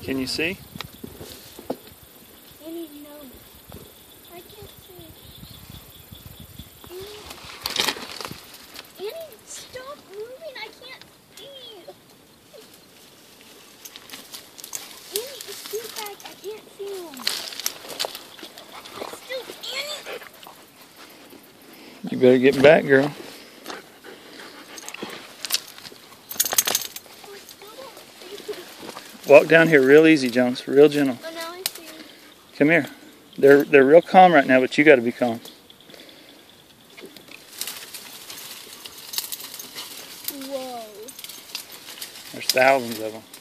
Can you see? Annie, no. I can't see. Annie, stop moving. I can't see. Annie, scoot back. I can't see him. Still, Annie. You better get back, girl. Walk down here real easy, Jones. Real gentle. Oh, now I see. Come here. They're real calm right now, but you got to be calm. Whoa. There's thousands of them.